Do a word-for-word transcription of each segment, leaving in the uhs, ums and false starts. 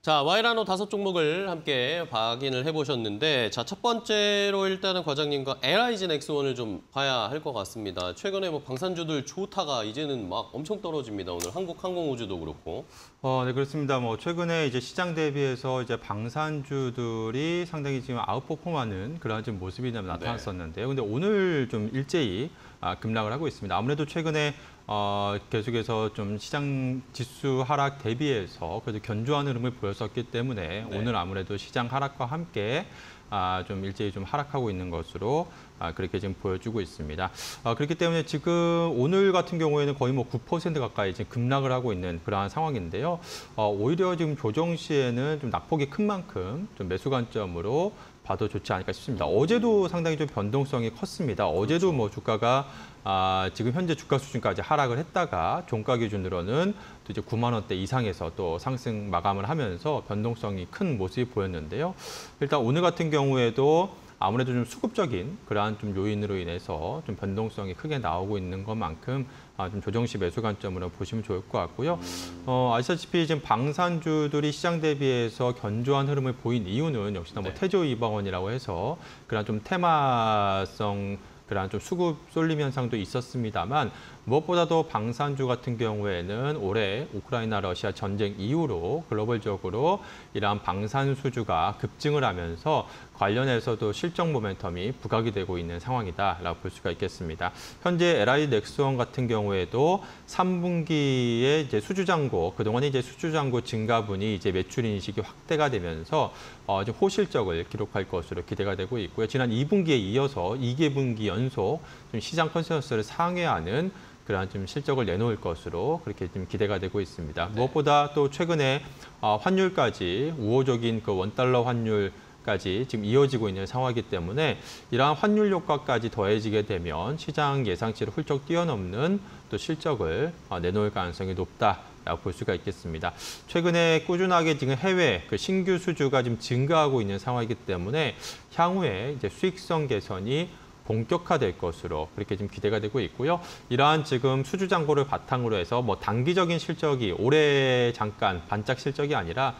자, 와이라노 다섯 종목을 함께 확인을 해보셨는데, 자, 첫 번째로 일단은 과장님과 엘아이지 넥스원을 좀 봐야 할 것 같습니다. 최근에 뭐 방산주들 좋다가 이제는 막 엄청 떨어집니다. 오늘 한국항공우주도 그렇고. 어, 네, 그렇습니다. 뭐 최근에 이제 시장 대비해서 이제 방산주들이 상당히 지금 아웃퍼폼하는 그런 좀 모습이 나타났었는데요. 근데 오늘 좀 일제히 아, 급락을 하고 있습니다. 아무래도 최근에 어, 계속해서 좀 시장 지수 하락 대비해서 그래도 견조한 흐름을 보였었기 때문에 네. 오늘 아무래도 시장 하락과 함께 아, 좀 일제히 좀 하락하고 있는 것으로 아, 그렇게 지금 보여주고 있습니다. 아, 그렇기 때문에 지금 오늘 같은 경우에는 거의 뭐 구 퍼센트 가까이 지금 급락을 하고 있는 그러한 상황인데요. 어, 오히려 지금 조정 시에는 좀 낙폭이 큰 만큼 좀 매수 관점으로 봐도 좋지 않을까 싶습니다. 어제도 상당히 좀 변동성이 컸습니다. 어제도 뭐 주가가 아, 지금 현재 주가 수준까지 하락을 했다가 종가 기준으로는 또 이제 구만 원대 이상에서 또 상승 마감을 하면서 변동성이 큰 모습이 보였는데요. 일단 오늘 같은 경우에도 아무래도 좀 수급적인 그러한 좀 요인으로 인해서 좀 변동성이 크게 나오고 있는 것만큼 아, 좀 조정시 매수 관점으로 보시면 좋을 것 같고요. 어, 아시다시피 지금 방산주들이 시장 대비해서 견조한 흐름을 보인 이유는 역시나 뭐 네. 태조 이방원이라고 해서 그런 좀 테마성 그런 좀 수급 쏠림 현상도 있었습니다만 무엇보다도 방산주 같은 경우에는 올해 우크라이나 러시아 전쟁 이후로 글로벌적으로 이러한 방산 수주가 급증을 하면서 관련해서도 실적 모멘텀이 부각이 되고 있는 상황이다라고 볼 수가 있겠습니다. 현재 엘아이 넥스원 같은 경우에도 삼 분기에 이제 수주 잔고 그동안 이제 수주 잔고 증가분이 이제 매출 인식이 확대가 되면서 어, 좀 호실적을 기록할 것으로 기대가 되고 있고요. 지난 이 분기에 이어서 이 개 분기 연속 좀 시장 컨센서스를 상회하는 그러한 좀 실적을 내놓을 것으로 그렇게 좀 기대가 되고 있습니다. 네. 무엇보다 또 최근에 어, 환율까지 우호적인 그 원달러 환율 까지 지금 이어지고 있는 상황이기 때문에 이러한 환율 효과까지 더해지게 되면 시장 예상치를 훌쩍 뛰어넘는 또 실적을 내놓을 가능성이 높다라고 볼 수가 있겠습니다. 최근에 꾸준하게 지금 해외 그 신규 수주가 지금 증가하고 있는 상황이기 때문에 향후에 이제 수익성 개선이 본격화될 것으로 그렇게 지금 기대가 되고 있고요. 이러한 지금 수주 잔고를 바탕으로 해서 뭐 단기적인 실적이 올해 잠깐 반짝 실적이 아니라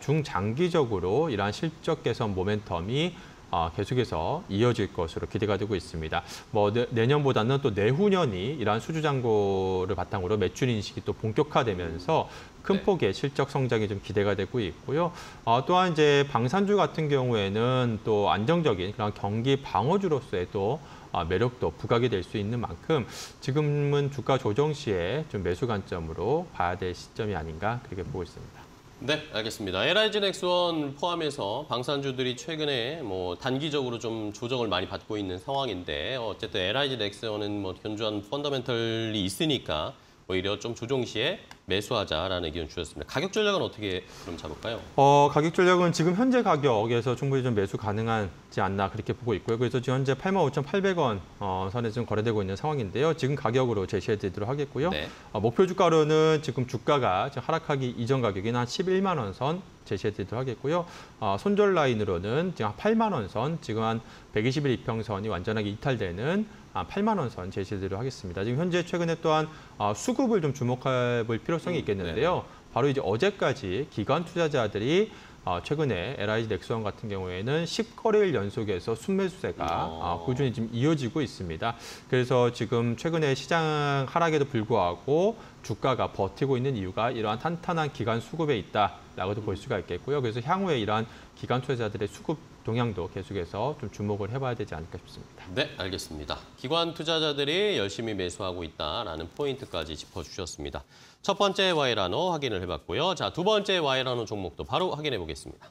중장기적으로 이러한 실적 개선 모멘텀이 계속해서 이어질 것으로 기대가 되고 있습니다. 뭐 내년보다는 또 내후년이 이러한 수주 잔고를 바탕으로 매출 인식이 또 본격화되면서 큰 폭의 실적 성장이 좀 기대가 되고 있고요. 어, 또한 이제 방산주 같은 경우에는 또 안정적인 그런 경기 방어주로서의 또 어, 매력도 부각이 될 수 있는 만큼 지금은 주가 조정 시에 좀 매수 관점으로 봐야 될 시점이 아닌가 그렇게 보고 있습니다. 네, 알겠습니다. 엘아이지 넥스원 포함해서 방산주들이 최근에 뭐 단기적으로 좀 조정을 많이 받고 있는 상황인데 어쨌든 엘아이지 넥스원은 뭐 견조한 펀더멘털이 있으니까 오히려 좀 조정 시에 매수하자라는 의견 주셨습니다. 가격 전략은 어떻게 그럼 잡을까요? 어, 가격 전략은 지금 현재 가격에서 충분히 좀 매수 가능하지 않나 그렇게 보고 있고요. 그래서 지금 현재 팔만 오천팔백 원 어, 선에 지금 거래되고 있는 상황인데요. 지금 가격으로 제시해드리도록 하겠고요. 네. 어, 목표 주가로는 지금 주가가 지금 하락하기 이전 가격인 한 십일만 원 선 제시해드리도록 하겠고요. 어, 손절 라인으로는 지금 한 팔만 원 선, 지금 한 백이십일 이평선이 완전하게 이탈되는 팔만 원 선 제시해드리도록 하겠습니다. 지금 현재 최근에 또한 수급을 좀 주목해 볼 필요성이 있겠는데요. 음, 바로 이제 어제까지 기관 투자자들이 최근에 엘아이지 넥스원 같은 경우에는 십 거래일 연속에서 순매수세가 꾸준히 지금 이어지고 있습니다. 그래서 지금 최근에 시장 하락에도 불구하고 주가가 버티고 있는 이유가 이러한 탄탄한 기관 수급에 있다라고도 볼 수가 있겠고요. 그래서 향후에 이러한 기관 투자자들의 수급 동향도 계속해서 좀 주목을 해봐야 되지 않을까 싶습니다. 네, 알겠습니다. 기관 투자자들이 열심히 매수하고 있다라는 포인트까지 짚어주셨습니다. 첫 번째 와이라노 확인을 해봤고요. 자, 두 번째 와이라노 종목도 바로 확인해 보겠습니다.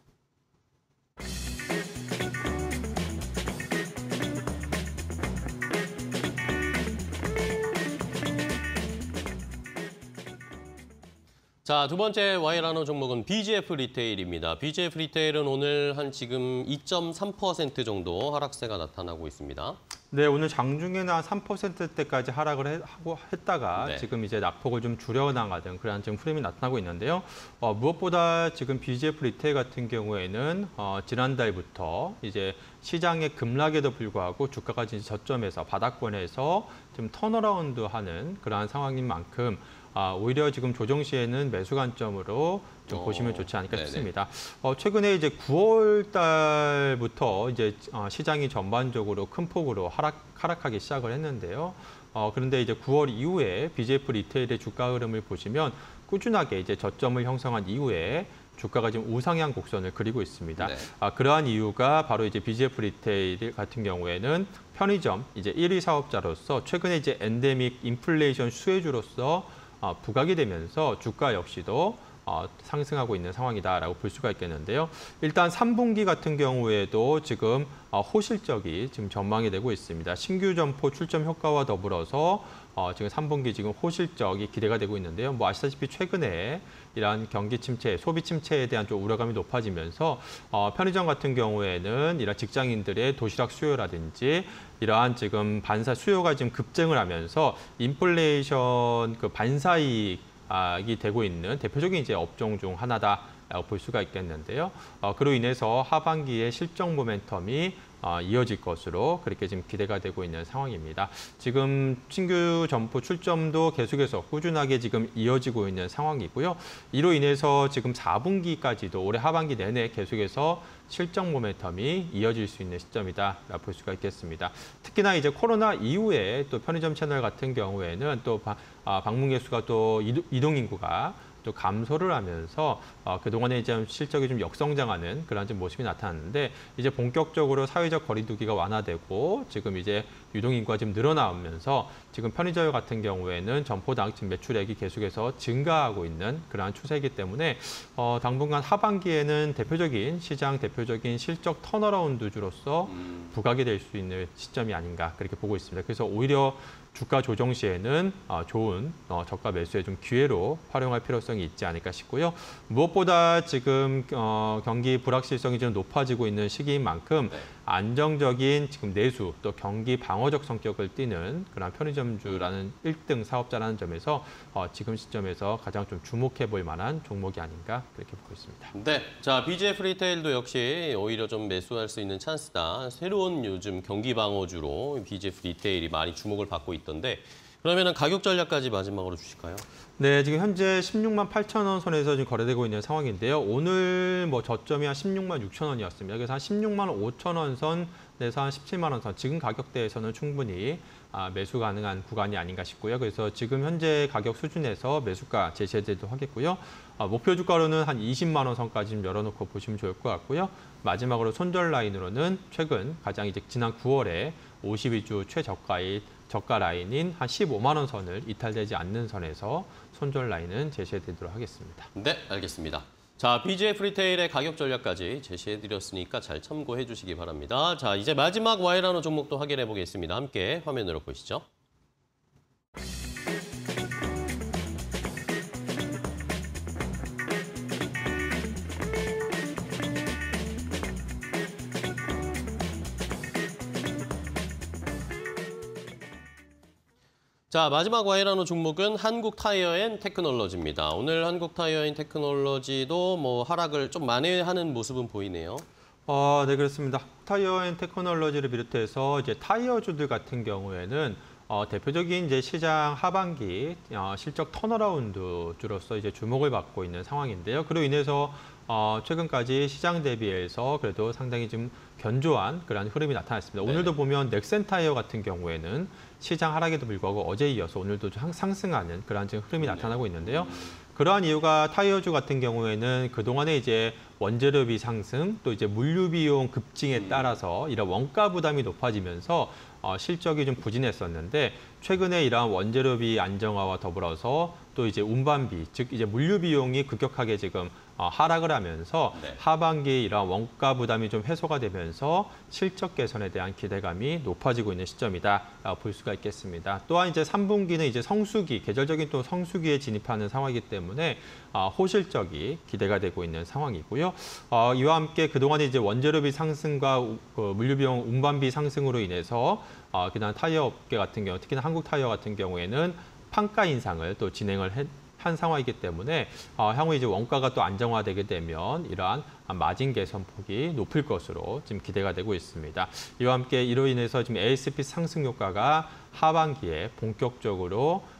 자, 두 번째 와이라노 종목은 비지에프 리테일입니다. 비지에프 리테일은 오늘 한 지금 이 점 삼 퍼센트 정도 하락세가 나타나고 있습니다. 네, 오늘 장중에는 한 삼 퍼센트대까지 하락을 해, 하고 했다가 네. 지금 이제 낙폭을 좀 줄여나가는 그런 지금 흐름이 나타나고 있는데요. 어, 무엇보다 지금 비지에프 리테일 같은 경우에는 어, 지난달부터 이제 시장의 급락에도 불구하고 주가가 이제 저점에서 바닥권에서 좀 턴어라운드하는 그러한 상황인 만큼 아, 오히려 지금 조정 시에는 매수 관점으로 좀 어, 보시면 좋지 않을까 네네. 싶습니다. 어, 최근에 이제 구월 달부터 이제 어, 시장이 전반적으로 큰 폭으로 하락, 하락하기 시작을 했는데요. 어, 그런데 이제 구월 이후에 비제이에프 리테일의 주가 흐름을 보시면 꾸준하게 이제 저점을 형성한 이후에 주가가 지금 우상향 곡선을 그리고 있습니다. 네. 아, 그러한 이유가 바로 이제 비제이에프 리테일 같은 경우에는 편의점 이제 일 위 사업자로서 최근에 이제 엔데믹 인플레이션 수혜주로서 어, 부각이 되면서 주가 역시도 어, 상승하고 있는 상황이다라고 볼 수가 있겠는데요. 일단 삼 분기 같은 경우에도 지금 어, 호실적이 지금 전망이 되고 있습니다. 신규 점포 출점 효과와 더불어서 어, 지금 삼 분기 지금 호실적이 기대가 되고 있는데요. 뭐 아시다시피 최근에 이러한 경기 침체, 소비 침체에 대한 좀 우려감이 높아지면서 어, 편의점 같은 경우에는 이런 직장인들의 도시락 수요라든지 이러한 지금 반사 수요가 지금 급증을 하면서 인플레이션 그 반사이익 이 되고 있는 대표적인 이제 업종 중 하나다라고 볼 수가 있겠는데요. 어, 그로 인해서 하반기에 실적 모멘텀이 어, 이어질 것으로 그렇게 지금 기대가 되고 있는 상황입니다. 지금 신규 점포 출점도 계속해서 꾸준하게 지금 이어지고 있는 상황이고요. 이로 인해서 지금 사 분기까지도 올해 하반기 내내 계속해서 실적 모멘텀이 이어질 수 있는 시점이다라고 볼 수가 있겠습니다. 특히나 이제 코로나 이후에 또 편의점 채널 같은 경우에는 또 바, 아, 방문객 수가 또 이동 인구가 또 감소를 하면서 어, 그동안에 이제 실적이 좀 역성장하는 그런 좀 모습이 나타났는데 이제 본격적으로 사회적 거리두기가 완화되고 지금 이제 유동인구가 좀 늘어나면서 지금 편의점 같은 경우에는 점포당 지금 매출액이 계속해서 증가하고 있는 그러한 추세이기 때문에 어, 당분간 하반기에는 대표적인 시장 대표적인 실적 턴어라운드주로서 부각이 될 수 있는 시점이 아닌가 그렇게 보고 있습니다. 그래서 오히려 주가 조정 시에는 좋은 저가 매수의 좀 기회로 활용할 필요성이 있지 않을까 싶고요. 무엇보다 지금 경기 불확실성이 좀 높아지고 있는 시기인 만큼 네. 안정적인 지금 내수 또 경기 방어적 성격을 띠는 그런 편의점주라는 일 등 사업자라는 점에서 지금 시점에서 가장 좀 주목해 볼 만한 종목이 아닌가 그렇게 보고 있습니다. 네, 자 비제이에프 리테일도 역시 오히려 좀 매수할 수 있는 찬스다. 새로운 요즘 경기 방어주로 비제이에프 리테일이 많이 주목을 받고 있던데 그러면은 가격 전략까지 마지막으로 주실까요? 네, 지금 현재 십육만 팔천 원 선에서 지금 거래되고 있는 상황인데요. 오늘 뭐 저점이 한 십육만 육천 원이었습니다. 그래서 한 십육만 오천 원 선에서 한 십칠만 원 선, 지금 가격대에서는 충분히 아, 매수 가능한 구간이 아닌가 싶고요. 그래서 지금 현재 가격 수준에서 매수가 제시해드리도록 하겠고요. 아, 목표 주가로는 한 이십만 원 선까지 좀 열어놓고 보시면 좋을 것 같고요. 마지막으로 손절 라인으로는 최근 가장 이제 지난 구월에 오십이 주 최저가의 저가 라인인 한 십오만 원 선을 이탈되지 않는 선에서 손절 라인은 제시해드리도록 하겠습니다. 네, 알겠습니다. 자, 비제이에프 리테일의 가격 전략까지 제시해드렸으니까 잘 참고해 주시기 바랍니다. 자, 이제 마지막 와이라노 종목도 확인해 보겠습니다. 함께 화면으로 보시죠. 자, 마지막 와이라노 종목은 한국타이어앤테크놀로지입니다. 오늘 한국타이어앤테크놀로지도 뭐 하락을 좀 만회하는 모습은 보이네요. 어, 네, 그렇습니다. 타이어앤테크놀로지를 비롯해서 이제 타이어주들 같은 경우에는 어, 대표적인 이제 시장 하반기 어, 실적 턴어라운드주로서 이제 주목을 받고 있는 상황인데요. 그로 인해서 어, 최근까지 시장 대비해서 그래도 상당히 좀 견조한 그런 흐름이 나타났습니다. 네네. 오늘도 보면 넥센 타이어 같은 경우에는 시장 하락에도 불구하고 어제 이어서 오늘도 좀 상승하는 그런 지금 흐름이 나타나고 있는데요. 그러한 이유가 타이어주 같은 경우에는 그동안에 이제 원재료비 상승 또 이제 물류 비용 급증에 따라서 이런 원가 부담이 높아지면서 어, 실적이 좀 부진했었는데 최근에 이러한 원재료비 안정화와 더불어서 또 이제 운반비 즉 이제 물류 비용이 급격하게 지금 어, 하락을 하면서 네. 하반기에 이러한 원가 부담이 좀 해소가 되면서 실적 개선에 대한 기대감이 높아지고 있는 시점이다 볼 수가 있겠습니다. 또한 이제 삼 분기는 이제 성수기 계절적인 또 성수기에 진입하는 상황이기 때문에 어, 호실적이 기대가 되고 있는 상황이고요. 어, 이와 함께 그동안에 이제 원재료비 상승과 우, 그 물류비용 운반비 상승으로 인해서 어, 그다음 타이어 업계 같은 경우 특히나 한국 타이어 같은 경우에는 판가 인상을 또 진행을 해, 한 상황이기 때문에 어, 향후 이제 원가가 또 안정화되게 되면 이러한 마진 개선 폭이 높을 것으로 지금 기대가 되고 있습니다. 이와 함께 이로 인해서 지금 에이에스피 상승 효과가 하반기에 본격적으로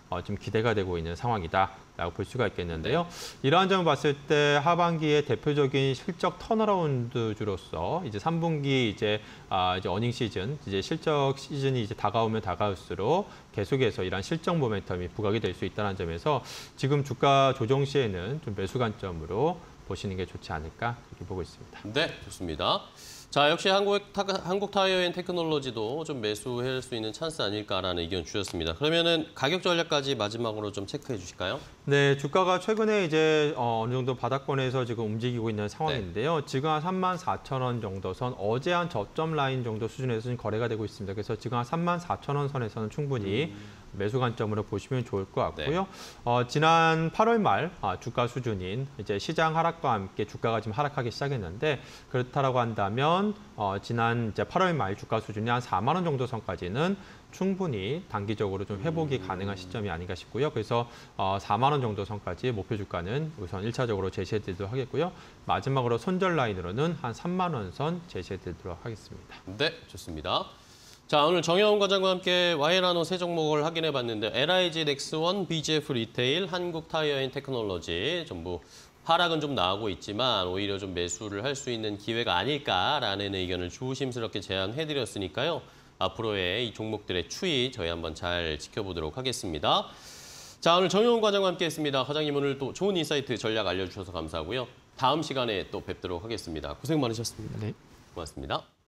어, 좀 기대가 되고 있는 상황이다라고 볼 수가 있겠는데요. 이러한 점을 봤을 때 하반기의 대표적인 실적 턴어라운드주로서 이제 삼 분기 이제 아, 이제 어닝 시즌, 이제 실적 시즌이 이제 다가오면 다가올수록 계속해서 이러한 실적 모멘텀이 부각이 될 수 있다는 점에서 지금 주가 조정 시에는 좀 매수 관점으로 보시는 게 좋지 않을까 그렇게 보고 있습니다. 네, 좋습니다. 자, 역시 한국, 타, 한국 타이어 앤 테크놀로지도 좀 매수할 수 있는 찬스 아닐까라는 의견 주셨습니다. 그러면은 가격 전략까지 마지막으로 좀 체크해 주실까요? 네, 주가가 최근에 이제 어, 어느 정도 바닥권에서 지금 움직이고 있는 상황인데요. 지금 한 삼만 사천 원 정도 선, 어제 한 저점 라인 정도 수준에서 지금 거래가 되고 있습니다. 그래서 지금 한 삼만 사천 원 선에서는 충분히 음. 매수 관점으로 보시면 좋을 것 같고요. 네. 어, 지난 팔월 말 아, 주가 수준인 이제 시장 하락과 함께 주가가 지금 하락하기 시작했는데 그렇다라고 한다면 어, 지난 이제 팔월 말 주가 수준이 한 사만 원 정도 선까지는 충분히 단기적으로 좀 회복이 가능한 시점이 아닌가 싶고요. 그래서 어, 사만 원 정도 선까지 목표 주가는 우선 일 차적으로 제시해드리도록 하겠고요. 마지막으로 손절 라인으로는 한 삼만 원 선 제시해드리도록 하겠습니다. 네, 좋습니다. 자, 오늘 정혜원 과장과 함께 와이라노 세 종목을 확인해 봤는데 엘아이지 넥스원, 비지에프 리테일, 한국 타이어 앤 테크놀로지 전부 하락은 좀 나오고 있지만 오히려 좀 매수를 할 수 있는 기회가 아닐까라는 의견을 조심스럽게 제안해드렸으니까요. 앞으로의 이 종목들의 추이 저희 한번 잘 지켜보도록 하겠습니다. 자, 오늘 정혜원 과장과 함께했습니다. 과장님 오늘 또 좋은 인사이트 전략 알려주셔서 감사하고요. 다음 시간에 또 뵙도록 하겠습니다. 고생 많으셨습니다. 네. 고맙습니다.